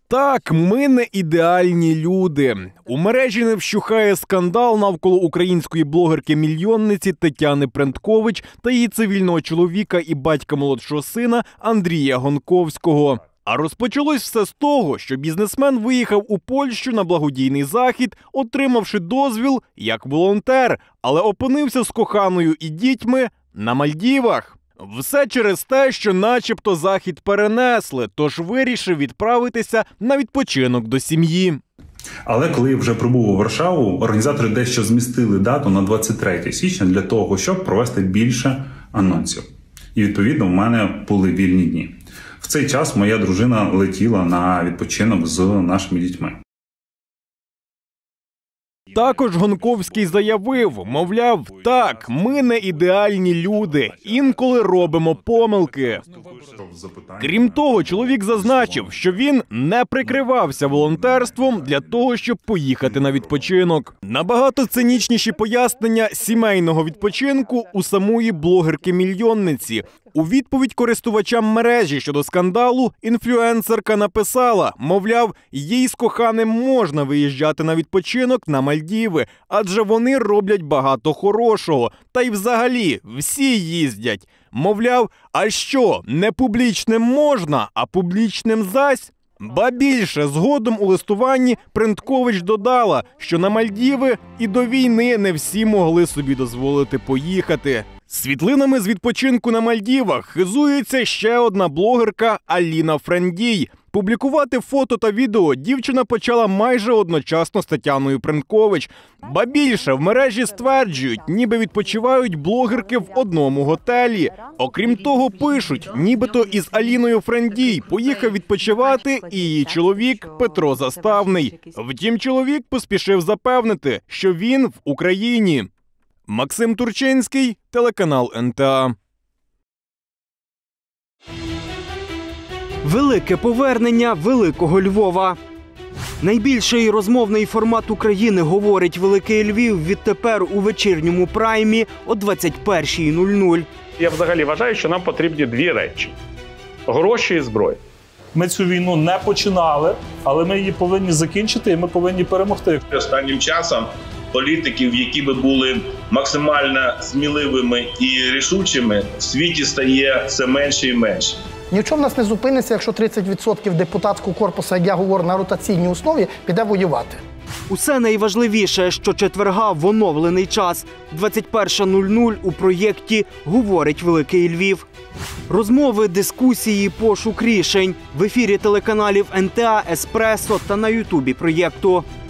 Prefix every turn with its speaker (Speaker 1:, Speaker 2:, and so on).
Speaker 1: Так, ми не ідеальні люди. У мережі не вщухає скандал навколо української блогерки-мільйонниці Тетяни Прендкович та її цивільного чоловіка і батька молодшого сина Андрія Гонковського. А розпочалось все з того, що бізнесмен виїхав у Польщу на благодійний захід, отримавши дозвіл як волонтер, але опинився з коханою і дітьми на Мальдівах. Все через те, що начебто захід перенесли, тож вирішив відправитися на відпочинок до сім'ї.
Speaker 2: Але коли я вже прибув у Варшаву, організатори дещо змістили дату на 23 січня для того, щоб провести більше анонсів. І відповідно в мене були вільні дні. В цей час моя дружина летіла на відпочинок з нашими дітьми.
Speaker 1: Також Гонковський заявив, мовляв, так, ми не ідеальні люди, інколи робимо помилки. Крім того, чоловік зазначив, що він не прикривався волонтерством для того, щоб поїхати на відпочинок. Набагато цинічніші пояснення сімейного відпочинку у самої блогерки-мільйонниці. У відповідь користувачам мережі щодо скандалу інфлюенсерка написала, мовляв, їй з коханим можна виїжджати на відпочинок на Мальдіви, адже вони роблять багато хорошого. Та й взагалі всі їздять. Мовляв, а що, не публічним можна, а публічним зась? Ба більше, згодом у листуванні Прендкович додала, що на Мальдіви і до війни не всі могли собі дозволити поїхати. Світлинами з відпочинку на Мальдівах хизується ще одна блогерка Аліна Френдій. Публікувати фото та відео дівчина почала майже одночасно з Тетяною Прендкович. Ба більше, в мережі стверджують, ніби відпочивають блогерки в одному готелі. Окрім того, пишуть, нібито із Аліною Френдій поїхав відпочивати і її чоловік Петро Заставний. Втім, чоловік поспішив запевнити, що він в Україні. Максим Турчинський, телеканал НТА.
Speaker 3: Велике повернення Великого Львова. Найбільший розмовний формат України говорить Великий Львів відтепер у вечірньому праймі о 21:00.
Speaker 4: Я взагалі вважаю, що нам потрібні дві речі – гроші і зброя.
Speaker 5: Ми цю війну не починали, але ми її повинні закінчити і ми повинні перемогти.
Speaker 6: Останнім часом політиків, які би були максимально сміливими і рішучими, в світі стає все менше і менше.
Speaker 7: Ні в чому нас не зупиниться, якщо 30% депутатського корпусу, як я говорю, на ротаційній основі, піде воювати.
Speaker 3: Усе найважливіше, що четверга в оновлений час. 21:00 у проєкті «Говорить Великий Львів». Розмови, дискусії, пошук рішень. В ефірі телеканалів НТА, Еспресо та на Ютубі проєкту.